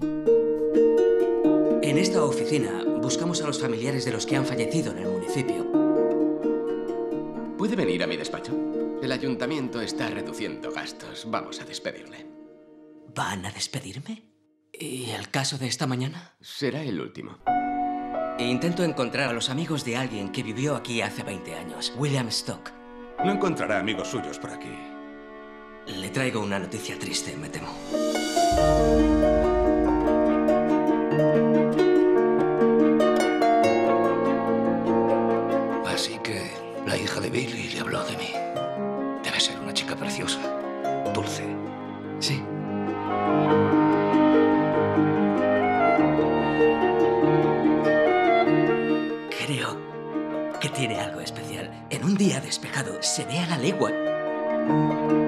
En esta oficina buscamos a los familiares de los que han fallecido en el municipio. ¿Puede venir a mi despacho? El ayuntamiento está reduciendo gastos. Vamos a despedirle. ¿Van a despedirme? ¿Y el caso de esta mañana? Será el último. Intento encontrar a los amigos de alguien que vivió aquí hace 20 años, William Stock. No encontrará amigos suyos por aquí. Le traigo una noticia triste, me temo. Así que la hija de Billy le habló de mí. Debe ser una chica preciosa, dulce. Sí. Creo que tiene algo especial. En un día despejado se ve a la legua.